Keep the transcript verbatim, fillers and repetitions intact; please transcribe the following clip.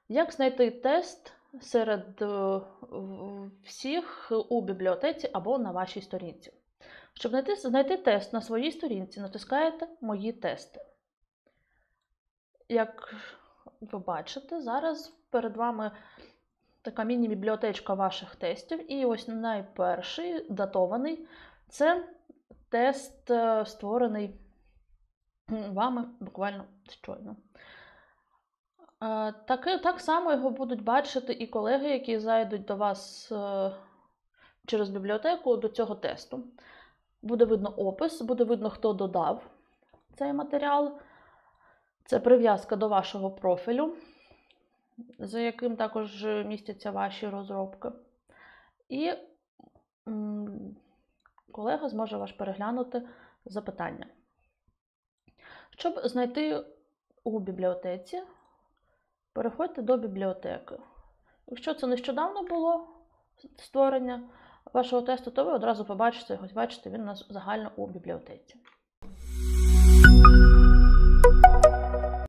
Як знайти тест серед всіх у бібліотеці або на вашій сторінці? Щоб знайти, знайти тест на своїй сторінці, натискаєте «Мої тести». Як ви бачите, зараз перед вами така міні-бібліотечка ваших тестів. І ось найперший, датований, це тест, створений вами буквально щойно. Так, так само його будуть бачити і колеги, які зайдуть до вас через бібліотеку до цього тесту. Буде видно опис, буде видно, хто додав цей матеріал. Це прив'язка до вашого профілю, за яким також містяться ваші розробки. І колега зможе ваш переглянути запитання. Щоб знайти у бібліотеці, переходьте до бібліотеки. Якщо це нещодавно було створення вашого тесту, то ви одразу побачите його. Бачите, він у нас загально у бібліотеці.